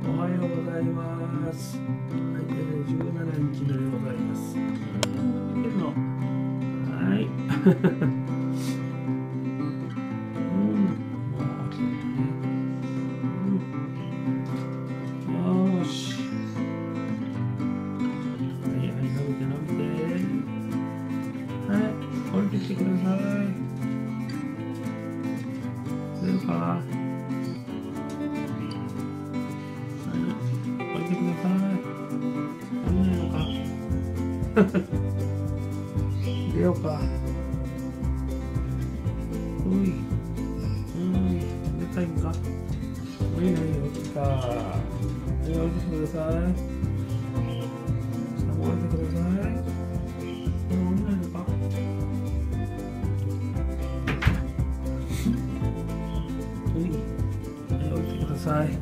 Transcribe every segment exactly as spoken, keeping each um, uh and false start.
おはようございます。はい、えー、じゅうしちにちめでございます。見てるの。はい。うん、もう起きてるね。うん。よーし。はい、はい、伸びて伸びて。はい、降りてきてください。出るか。降りてください。降りないのか。出ようか。おい。うん。出たいんか。降りないよ。来た。はい、降りてきてください。下も降りてください。下も降りないのか。おい。はい、降りてください。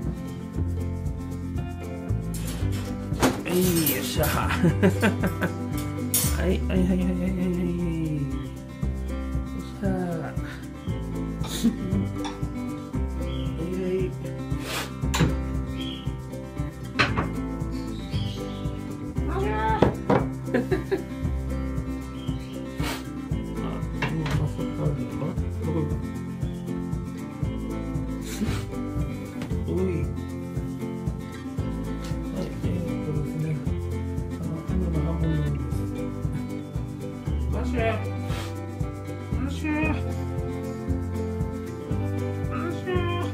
はい、よっしゃ。はい、はい、はい、はい、はい、はい、はい。よっしゃ。はい。ありゃー。あ、もう早速あるのか。どこ行く。おい。マシュマシュマシュ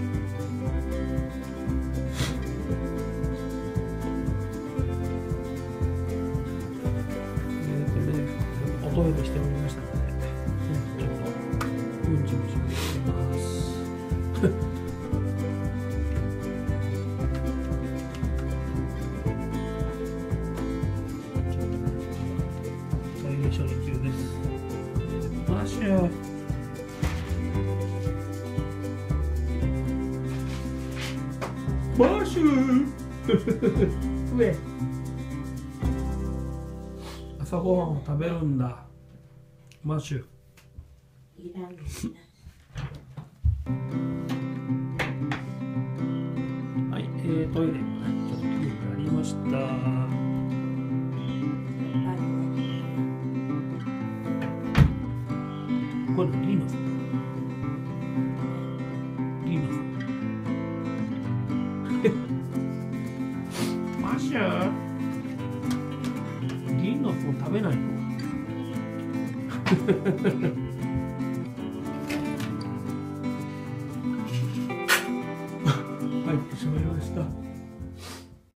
えっとね、おトイレしておりましたので、ちょっとうんちもしましてます。トイレ処理中です。マシュマシュ上朝ごはんを食べるんだ。マシュいらんですね。 はい、えー、トイレもねちょっときれいになりました。これリーマさんリーマさんマシュリーのフォン食べないのはい、しまいました。